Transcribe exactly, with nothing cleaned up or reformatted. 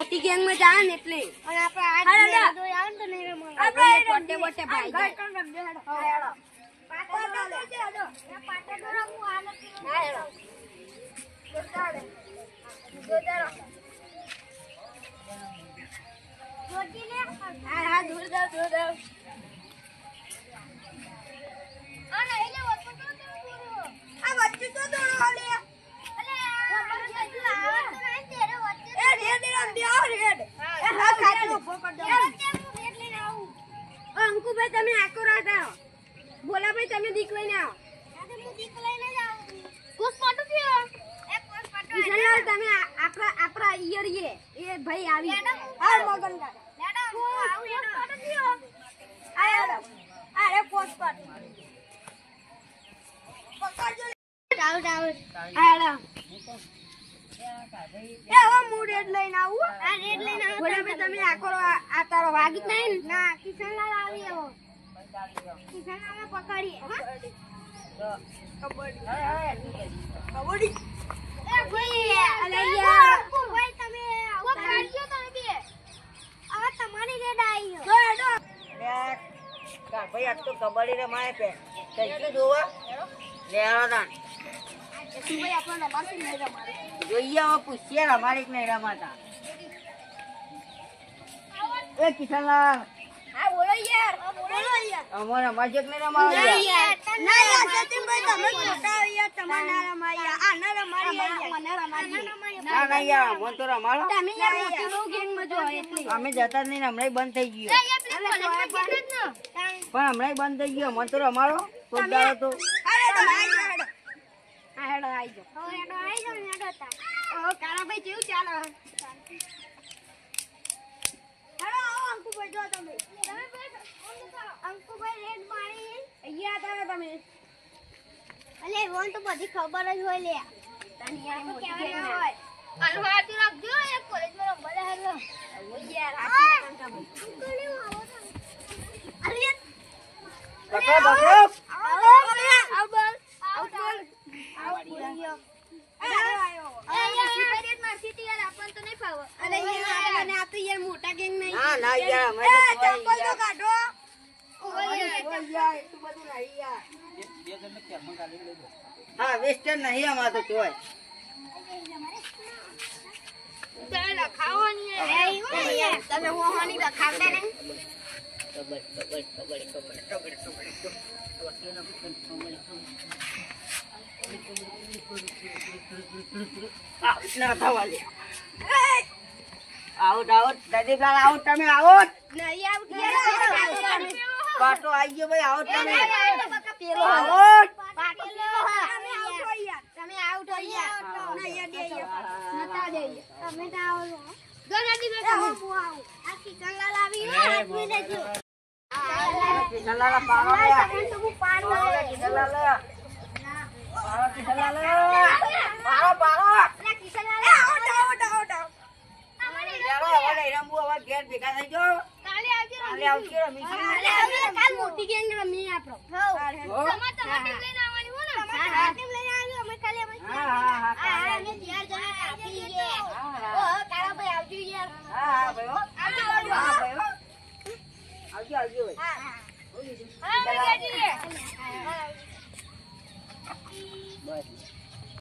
મોટી ગેંગ માં જાય ને એટલે અને આપણે આ દો આવે ને તો નહીં રમવા આપણે પોટે પોટે ભાઈ જાય કોણ રમજો હેડો હા હેડો પાટો દો છે હેડો એ પાટો દો રમવું હાલ હા હેડો જોતાડે જોતાડો જોતી ને હા હા દૂર જાવ દૂર જાવ આ નહીં લે વચ્ચે તો દોડો આ વચ્ચે તો દોડો લે અંકુભાઈ તમે આકો રાતા ભોલાભાઈ તમે દીક લઈને આવો તમે આપણા આપણા ઈયર એ ભાઈ આવી તમે આખો આ તારો વાગી નહીં ના કિશનલાલ આવી એવો કિશનલાલ પકડીએ કબડ્ડી કબડ્ડી એ ભાઈ અલે યાર ભાઈ તમે આવો કાઢ્યો તમે બે આ તમારી રેડ આવી હો હેડો કા ભાઈ આ તો કબડ્ડી રે માય પે કઈ જોવા લેવા દાન ભાઈ આપણને રમાતી નહીં રમાડે જોઈએ હવે પૂછીએ રમાડી કે નહીં રમાતા એ કિશનલાલ હા બોલો યાર બોલો યાર અમારા મજક ને રમાડો યાર ના યાર સતીનભાઈ તમે મોટા યાર તમાર ના રમાયા આ ના રમાડી મને રમાડી ના ના યાર મન તો રમાડો તમે યાર મોટી બહુ ગેમ માં જો એટલે અમે જતા જ નહીં હમણાં બંધ થઈ ગયો પણ હમણાં બંધ થઈ ગયો મન તો રમાડો તો જાવ તો અરે હેડો આ હેડો આઈ જો હો હેડો આઈ જો હેડો તા ઓ કાળાભાઈ કેવું ચાલે અંકુભાઈ જો તમે તમે અંકુભાઈ રેડ મારી અહીંયા હતા તમે અલે વોન તો બધી ખબર જ હોય લે તને યાર મોટી ગેમ હોય અલવાતી રાખજો એક કોલેજમાં રમવા હેલો ઓ યાર આ કામ અંકુને આવો અરે બકો બકો આવો આવ બોલ આવ બોલ આવ બોલ્યો આયો યાર સિપરેટ માં સિટી યાર આપણ તો નહીં ફાવો અરે યાર અને આ તો યાર મોટા ગેંગ નહીં ના ના યાર અમે તો ચપ્પલ તો કાઢો ઓય યાર એટલું બધું નહીં યાર બે જણ ને કેમ ગાલી લઈ લો હા વેસ્ટર્ન નહીં અમાર તો જોય ચાલ ખાવાની હે તમે હોવાની ખાવતા નહીં કબડ કબડ કબડ કબડ કબડ કબડ ના થવાલે આઉટ આઉટ દાદીલાલ આઉટ તમે આઉટ નહીં આઉટ પાટો આવી ગયો ભાઈ આઉટ તમે પેલો આઉટ પાટો તમે આઉટ હો યાર તમે આઉટ હો યાર ના યાર દે નતા દે તમે તો આવો જો દાદી બેટા હું આવું આ કિશનલાલ આવી હાથમી દેજો કિશનલાલ પાડો યાર તો હું પાડો કિશનલાલ પાડો કિશનલાલ પાડો પાડો ના કિશનલાલ આઉટ આઉટ આઉટ ચાલો હવે રમવું હવે ઘેર ભેગા થઈ જો કાલે આવજો કાલે આવજો રમી કાલ મોટી ગેંગ રમી આપણો તમાર તમાર ટીમ લઈને આવવાની હો ને હા હા ટીમ લઈને આવજો અમે કાલે અમે હા હા હા અમે ચાર જણા આપી ગે ઓ કાળા ભાઈ આવજો યાર હા હા ભાઈ હો આવજો આવજો આવજો આવજો હા હા હા